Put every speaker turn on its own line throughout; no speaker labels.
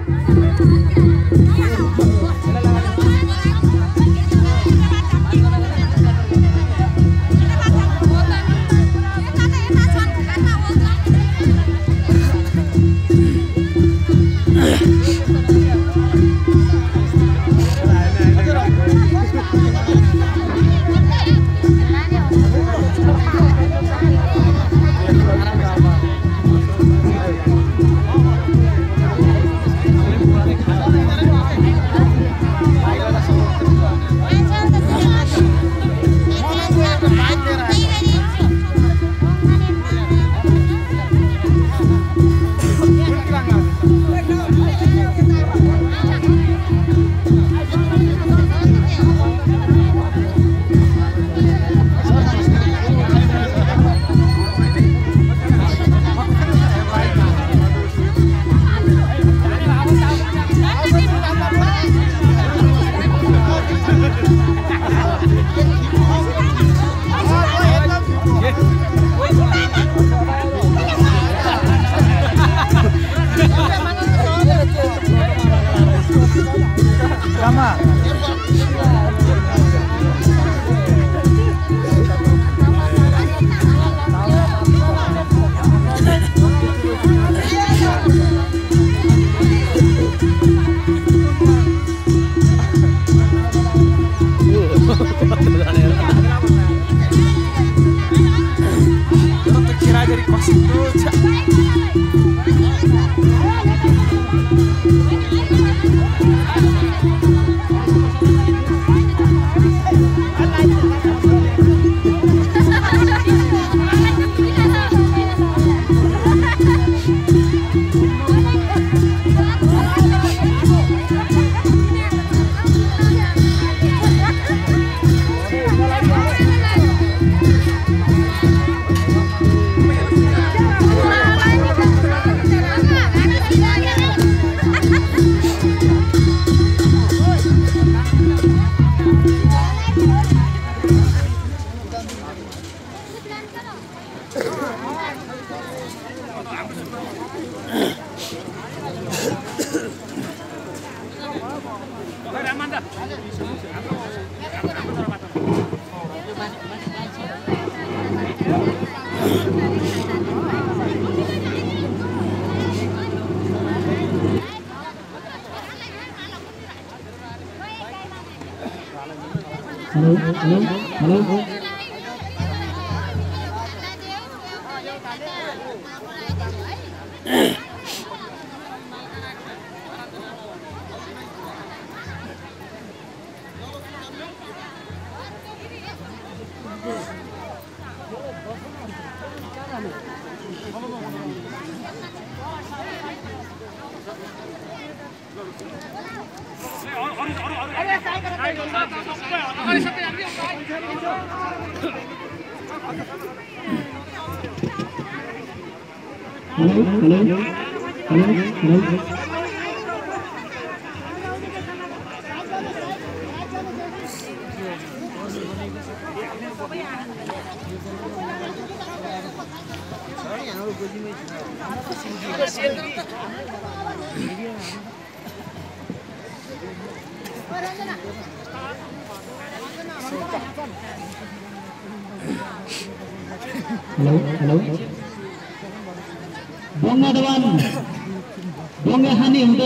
ढोंगे हानि हुँदै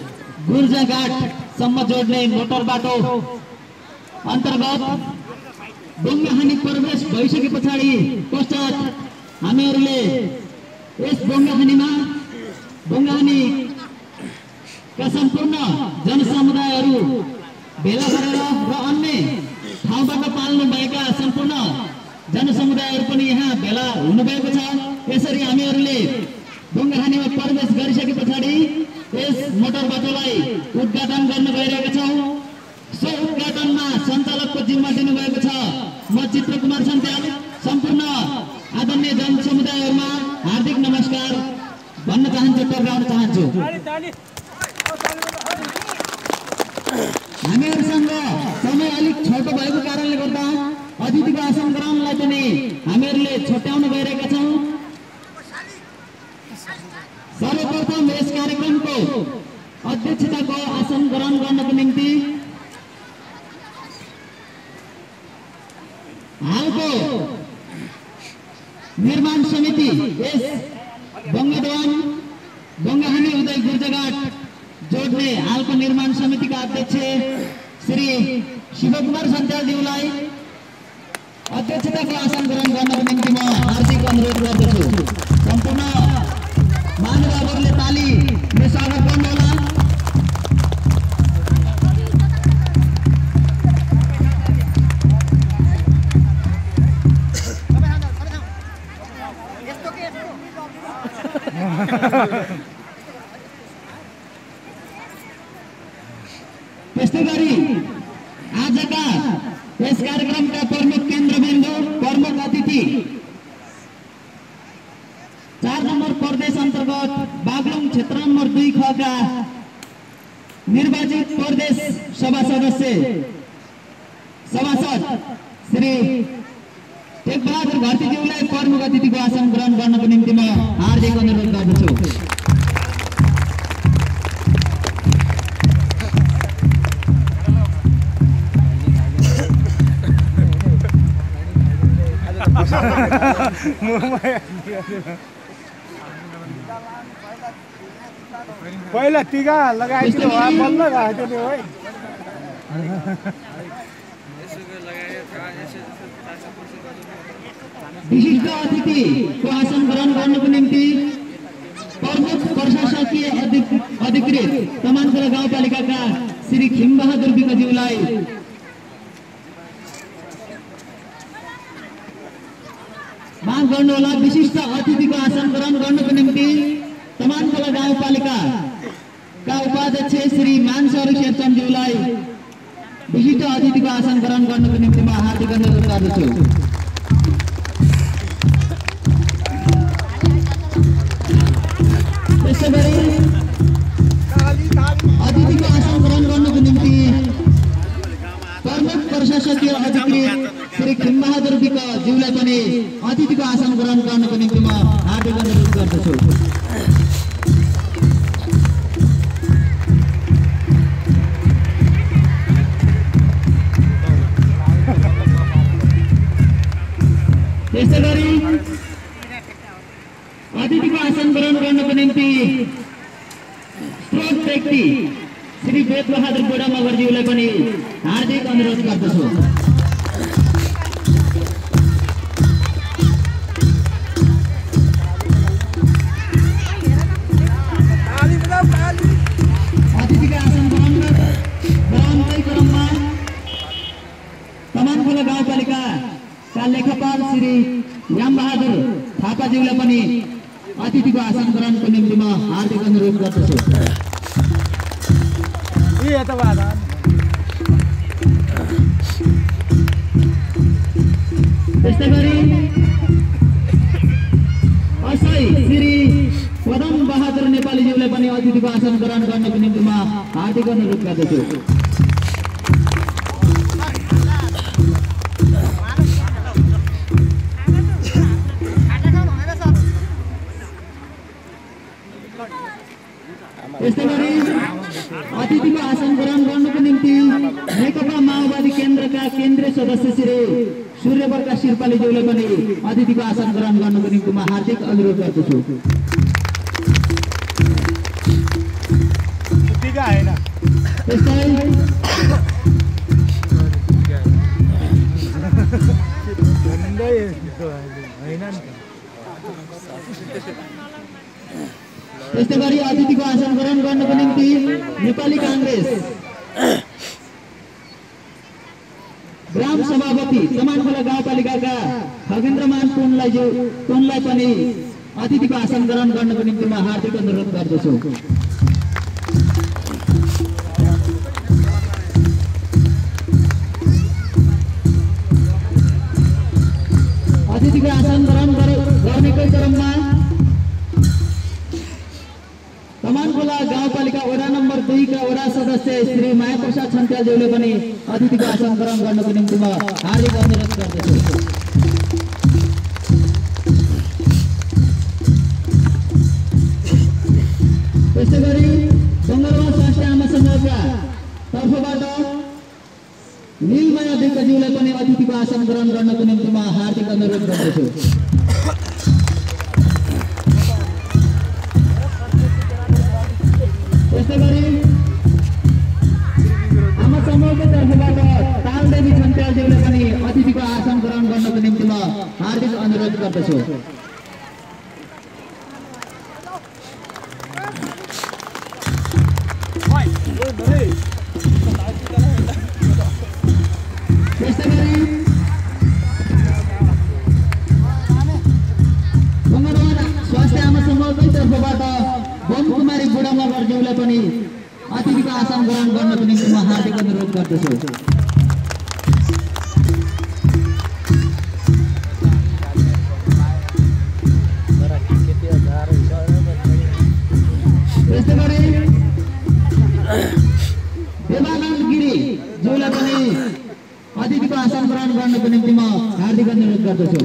गुर्जाघाट सम्म जोड्ने मोटर बाटो अन्तर्गत ढोंगे हानि प्रवेश भइसके पछाडि पश्चात हामीहरूले यस ढोंगे हानिमा ढोंगे हानिका सम्पूर्ण जनसमुदायहरू भेला गरेर र अन्य ठाउँबाट पाल्नु भएका सम्पूर्ण जनसमुदायहरू पनि यहाँ भेला हुनुभएको छ। यसरी हामीहरूले ढोंगे हानिमा प्रवेश गरिसके पछाडि यस मोटर बाटोलाई उद्घाटन गर्न गइरहेका छौं। सो उद्घाटनमा सञ्चालकको जिम्मा दिनुभएको छ म चित्र कुमार सन्त्याल। सम्पूर्ण आदरणीय जनसमुदायहरूमा हार्दिक नमस्कार भन्न चाहन्छु, टक्राउन चाहन्छु। हामीहरूसँग समय अलिक छोटो भएको कारणले गर्दा अतिथिको आसन ग्रहणलाई पनि हामीहरूले छुट्याउन गइरहेका छौं। सर्वप्रथम यस कार्यक्रमको अध्यक्षताको आसन ग्रहण गर्नको निम्ति हालको निर्माण समिति यस बङ्गदवान बङ्गहानी उदय गुर्जघाट जोड्ने हालको निर्माण समितिका अध्यक्ष श्री शिवकुमार सन्यालज्यूलाई अध्यक्षताको आसन ग्रहण गर्नको निम्ति म हार्दिक अनुरोध गर्दछु। सम्पूर्ण महानुभावहरूले तालीले स्वागत गर्नुहोला। त्यस्तै गरी आजका यस कार्यक्रमका प्रमुख केन्द्रबिन्दु प्रमुख अतिथि 4 नम्बर प्रदेश अन्तर्गत बागलुङ क्षेत्र नम्बर 2 खका निर्वाचित प्रदेश सभा सदस्य सभासद श्री टेकबहादुर घरतीज्यूलाई प्रमुख अतिथिको आसन ग्रहण गर्नको निम्ति म हार्दिक अनुरोध गर्दछु।
पहिला टीका लगाइदिनु बल्ल राख्दिनु है।
विशिष्ट अतिथिको आसन ग्रहण गर्नको निम्ति प्रमुख प्रशासकीय अधिकृत तमानखोला गाउँपालिकाका श्री खिमबहादुर विकज्यूलाई माग गर्नुहोला। विशिष्ट अतिथिको आसन ग्रहण गर्नको निम्ति तमानखोला गाउँपालिकाका उपाध्यक्ष श्री मानसहरू शेरचन्दज्यूलाई विशिष्ट अतिथिको आसन ग्रहण गर्नको निम्ति म हार्दिक अनुरोध गर्दछु। त्यसै गरी अतिथिको आसन ग्रहण गर्नको निम्ति प्रमुख प्रशासकीय अधिकृत श्री खिमबहादुर विकज्यूलाई पनि अतिथिको आसन ग्रहण गर्नको निम्ति म हार्दिक अनुरोध गर्दछु। त्यसै गरी अतिथिको आसन ग्रहण गर्नको निम्ति स्रोत व्यक्ति श्री वेदबहादुर बुढा मगरज्यूलाई पनि हार्दिक अनुरोध गर्दछु। अतिथिको आसन ग्रहणकै क्रममा तमानखोला गाउँपालिकाका लेखापाल श्री रामबहादुर थापाज्यूलाई पनि अतिथिको आसन ग्रहणको निम्ति म हार्दिक अनुरोध गर्दछु। त्यस्तै गरी असै श्री पदम बहादुर नेपालीज्यूलाई पनि अतिथिको आसन ग्रहण गर्नको निम्ति म हार्दिक अनुरोध गर्दछु। त्यस्तै गरी अतिथिको आसन ग्रहण गर्नको निम्ति नेकपा माओवादी केन्द्रका केन्द्रीय सदस्य श्री सूर्यप्रकाश शेर्पालीज्यूलाई पनि अतिथिको आसन ग्रहण गर्नको निम्ति म हार्दिक अनुरोध गर्दछु। त्यस्तै त्यस्तै गरी अतिथिको आसन ग्रहण गर्नको निम्ति नेपाली काङ्ग्रेस ग्राम सभापति तमानखोला गाउँपालिकाका खगेन्द्रमान टोनलाई पनि अतिथिको आसन ग्रहण गर्नको निम्ति म हार्दिक अनुरोध गर्दछु। अतिथिको आसन ग्रहण गर्नेकै क्रममा तमानखोला गाउँपालिका वडा नम्बर 2 का वडा सदस्य श्री मायाप्रसाद छन्त्यालज्यूले पनि अतिथिको आसन ग्रहण गर्नको निम्ति म हार्दिक अनुरोध गर्दछु। त्यस्तै गरी बङ्गलवास अध्यक्षज्यूलाई पनि अतिथिको आसन ग्रहण गर्नको निम्ति म हार्दिक अनुरोध गर्दछु। त्यसै गरी आमा समूहको तर्फबाट तालदेवी छन्त्यालज्यूलाई पनि अतिथिको आसन ग्रहण गर्नको निम्ति म हार्दिक अनुरोध गर्दछु। त्यसै गरी गङ्गाधर स्वास्थ्य आमा समूहकै तर्फबाट बम कुमारी बुढा मगरज्यूलाई पनि अतिथिको आसन ग्रहण गर्नको निम्ति म हार्दिक अनुरोध गर्दछु। त्यस्तै गरी देवानन्द गिरीज्यूलाई पनि अतिथिको आसन ग्रहण गर्नको निम्ति म हार्दिक अनुरोध गर्दछु।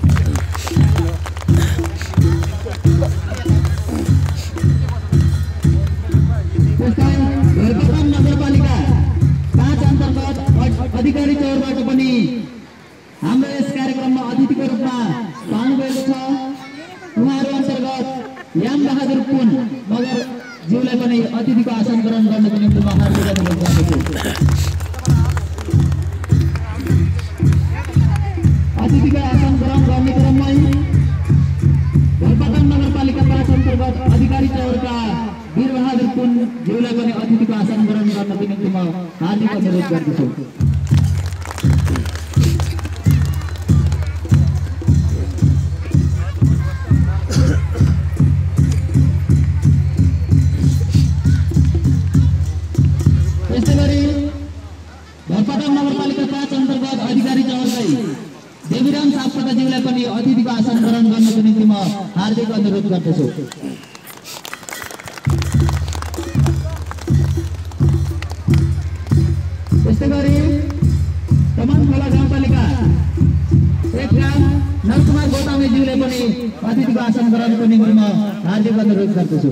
त्यस्तै भेरपाटन नगरपालिका 5 अन्तर्गत अधिकारी चौरबाट पनि हाम्रो यस कार्यक्रममा अतिथिको रूपमा पाउनुभएको छ। उहाँहरू अन्तर्गत याम बहादुर पुन मगरज्यूलाई पनि अतिथिको आसन ग्रहण गर्नको निम्ति म हार्दिक अनुरोध गर्दछु। अतिथिको आसन ग्रहण गर्ने क्रममै भेरपाटन नगरपालिका 5 अन्तर्गत अधिकारी चौरका वीरबहादुर पुनज्यूलाई पनि अतिथिको आसन ग्रहण गर्नको निम्ति म हार्दिक अनुरोध गर्दछु। त्यस्तै गरी भेरपाटन नगरपालिका 5 अन्तर्गत अधिकारी चौरकै देवीराम सापकोटाज्यूलाई पनि अतिथिको आसन ग्रहण गर्नको निम्ति म हार्दिक अनुरोध गर्दछु। त्यस्तै गरी तमानखोला गाउँपालिका 1 गाउँ नरकुमार गोतामेज्यूलाई पनि अतिथिको आसन ग्रहणको निम्ति म हार्दिक अनुरोध गर्दछु।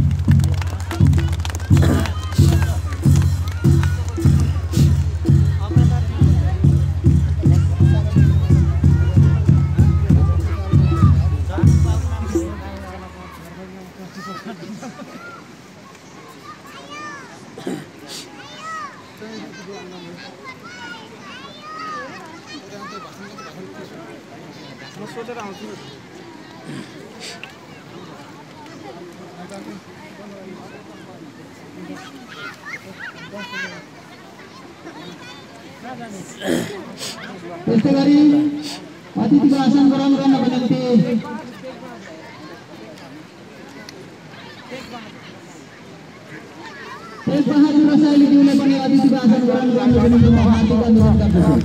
त्यस्तै गरी अतिथिको आसन ग्रहण गर्नको निम्ति तेजबहादुर रसाइलीज्यूलाई पनि अतिथिको आसन ग्रहण गर्नको निम्ति म हार्दिक अनुरोध गर्दछु।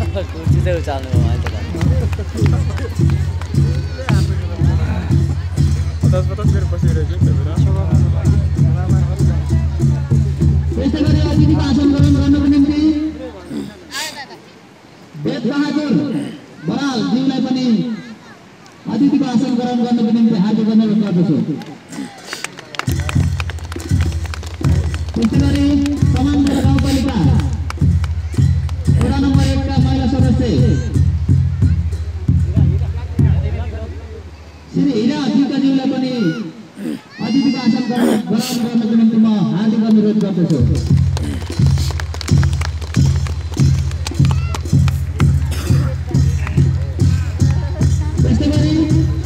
त्यस्तै गरी अतिथिको आसन ग्रहण गर्नको निम्ति वेदबहादुर बरालज्यूलाई पनि अतिथिको आसन ग्रहण गर्नको निम्ति हार्दिक अनुरोध गर्दछु। त्यस्तै गरी तमानखोला गाउँपालिका वडा नम्बर 1 का महिला सदस्य श्री हिरा अधिकारीज्यूलाई पनि अतिथिको आसन ग्रहण गर्नको निम्ति म हार्दिक अनुरोध गर्दछु। त्यस्तै गरी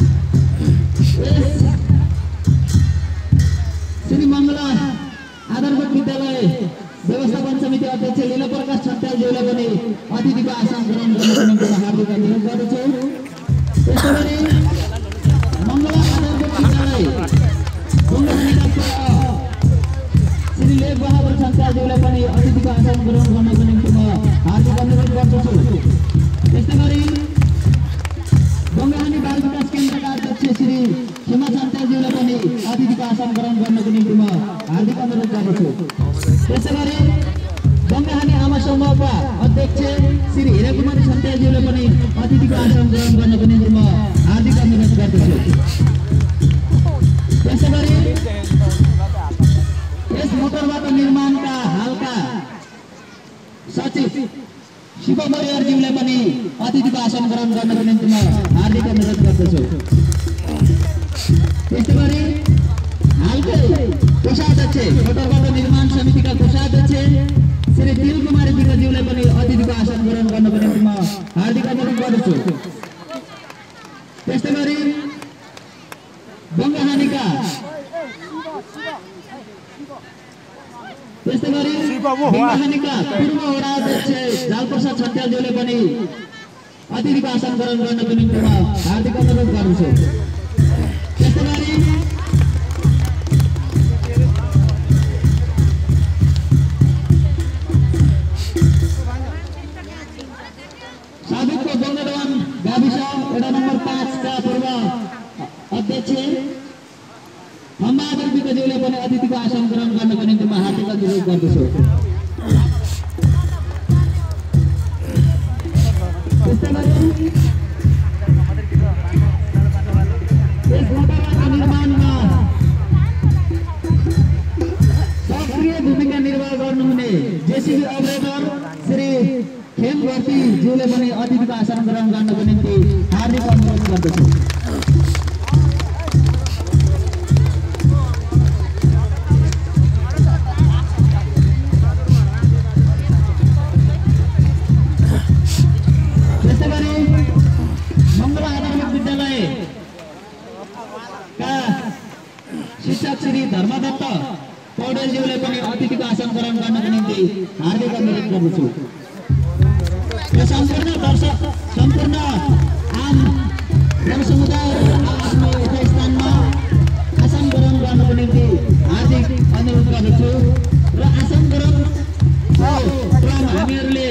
श्री मङ्गला आधारभूत विद्यालय व्यवस्थापन समिति अध्यक्ष लीला प्रकाश छन्त्यालज्यूलाई पनि अतिथिको आसन ग्रहण गर्नको निम्ति म हार्दिक अनुरोध गर्दछु। त्यसै गरी मङ्गला आधारभूत विद्यालय श्री लेख बहादुर छन्त्यालज्यूलाई पनि अतिथिको आसन ग्रहण गर्नको निम्ति म हार्दिक अनुरोध गर्दछु। त्यस्तै गरी गङ्गाहानी बाल विकास केन्द्रका अध्यक्ष श्री सीमा छन्त्यालज्यूलाई पनि अतिथिको आसन ग्रहण गर्नको निम्ति म हार्दिक अनुरोध गर्दछु। त्यसै गरी गङ्गाहानी आमा समूहका अध्यक्ष श्री हिराकुमारी छन्त्यालज्यूलाई पनि अतिथिको आसन ग्रहण गर्नको निम्ति म हार्दिक अनुरोध गर्दछु। त्यसै गरी यस मोटरबाटो निर्माणका हालका सचिव शिव परिवारज्यूलाई पनि अतिथिको आसन ग्रहण गर्नको निम्ति म हार्दिक अनुरोध गर्दछु। त्यस्तै गरी हालकै कोषाध्यक्ष मोटरबाटो निर्माण समितिका कोषाध्यक्ष श्री दिल कुमारी विक्रज्यूलाई पनि अतिथिको आसन ग्रहण गर्नको निम्ति म हार्दिक अनुरोध गर्दछु। त्यस्तै गरी बङ्गाहानीका पूर्व वडा अध्यक्ष जालप्रसाद छन्त्यालज्यूले पनि अतिथिको आसन ग्रहण गर्नको निम्ति म हार्दिक अनुरोध गर्दछु। त्यस्तै गरी साबिकको गङ्गाडवान गाविस वडा नम्बर 5 का पूर्व अध्यक्ष खम्बादर विक्रज्यूले पनि अतिथिको आसन ग्रहण गर्नको निम्ति म हार्दिक अनुरोध गर्दछु। त्यस्तै गरी यस मोटरबाटो निर्माणमा सक्रिय भूमिका निर्वाह गर्नुहुने जेसीबी अपरेटर श्री खेमवर्तीज्यूले पनि अतिथिको आसन ग्रहण गर्नको निम्ति हार्दिक अनुरोध गर्दछु। त्यस्तै गरी मङ्गल आधारभूत विद्यालयका शिक्षक श्री धर्मदत्त पौडेलज्यूले पनि अतिथिको आसन ग्रहण गर्नको निम्ति हार्दिक अनुरोध गर्दछु। सम्पूर्ण आम जनसमुदायहरू आफ्नो यथास्थानमा आसन ग्रहण गर्नको निम्ति हार्दिक अनुरोध गर्दछु। र आसन ग्रहणको क्रम हामीहरूले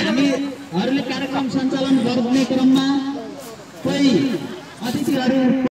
कार्यक्रम सञ्चालन गर्ने क्रममा कोही अतिथिहरू